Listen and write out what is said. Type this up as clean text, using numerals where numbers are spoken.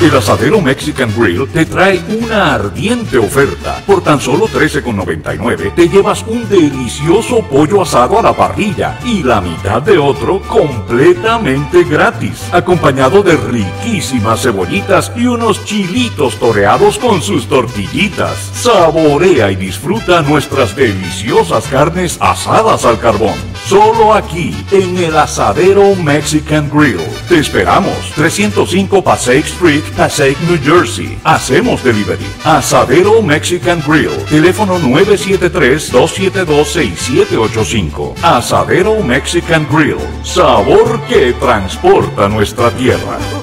El Asadero Mexican Grill te trae una ardiente oferta. Por tan solo $13,99 te llevas un delicioso pollo asado a la parrilla y la mitad de otro completamente gratis, acompañado de riquísimas cebollitas y unos chilitos toreados con sus tortillitas. Saborea y disfruta nuestras deliciosas carnes asadas al carbón. Solo aquí, en el Asadero Mexican Grill. Te esperamos, 305 Passaic Street, Passaic, New Jersey. Hacemos delivery. Asadero Mexican Grill. Teléfono 973-272-6785. Asadero Mexican Grill. Sabor que transporta nuestra tierra.